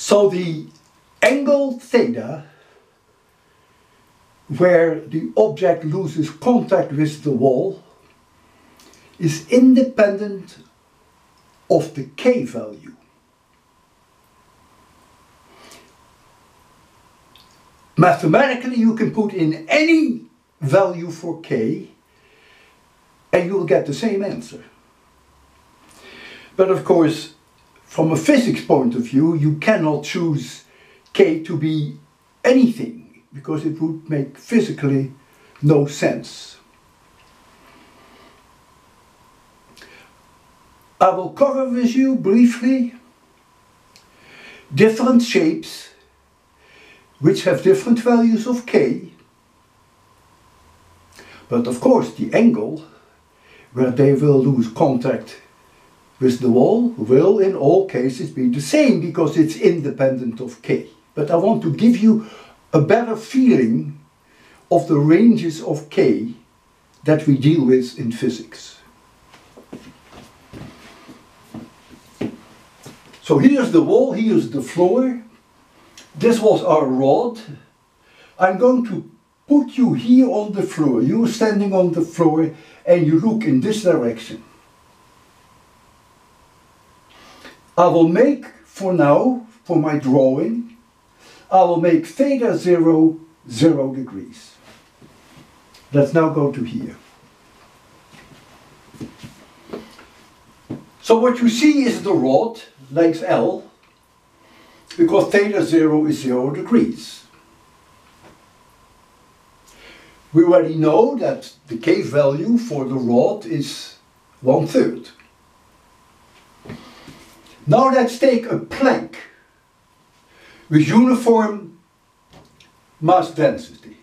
So the angle theta, where the object loses contact with the wall, is independent of the k value. Mathematically, you can put in any value for k and you will get the same answer. But of course, from a physics point of view, you cannot choose k to be anything, because it would make physically no sense. I will cover with you briefly different shapes which have different values of k, but of course the angle where they will lose contact with the wall will in all cases be the same, because it's independent of k. But I want to give you a better feeling of the ranges of k that we deal with in physics. So here's the wall, here's the floor. This was our rod. I'm going to put you here on the floor. You're standing on the floor and you look in this direction. I will make, for now, for my drawing, I will make theta 0, 0 degrees. Let's now go to here. So what you see is the rod, length L, because theta 0 is 0 degrees. We already know that the k value for the rod is 1/3. Now let's take a plank with uniform mass density.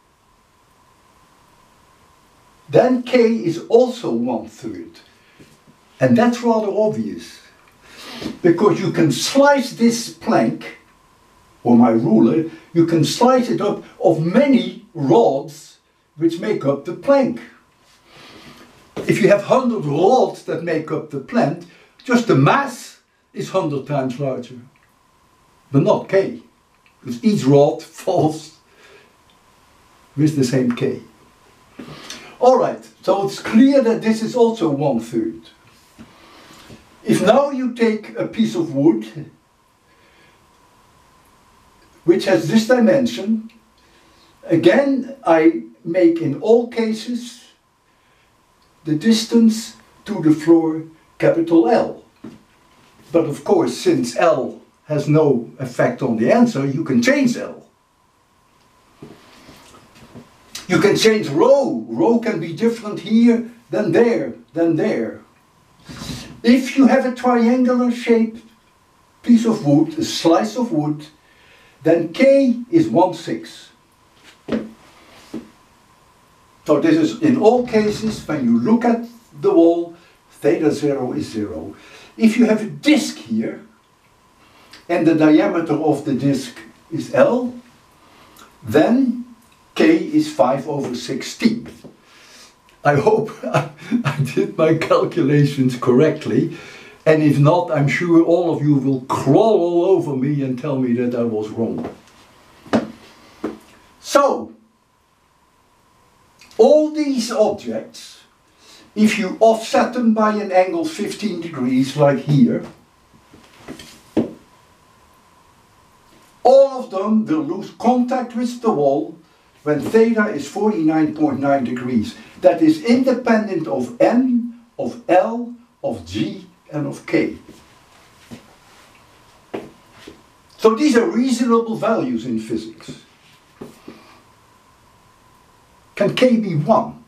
Then k is also 1/3. And that's rather obvious, because you can slice this plank, or my ruler, you can slice it up of many rods which make up the plank. If you have 100 rods that make up the plank, just the mass is 100 times larger, but not k, because each rod falls with the same k. Alright, so it's clear that this is also 1/3. If now you take a piece of wood which has this dimension, again I make in all cases the distance to the floor capital L. But of course, since L has no effect on the answer, you can change L. You can change rho. Rho can be different here than there, than there. If you have a triangular shaped piece of wood, a slice of wood, then k is 1/6. So this is in all cases, when you look at the wall, theta 0 is 0. If you have a disc here, and the diameter of the disc is L, then k is 5/16. I hope I did my calculations correctly, and if not, I'm sure all of you will crawl all over me and tell me that I was wrong. So, all these objects, if you offset them by an angle 15 degrees, like here, all of them will lose contact with the wall when theta is 49.9 degrees. That is independent of m, of L, of g, and of k. So these are reasonable values in physics. Can k be 1?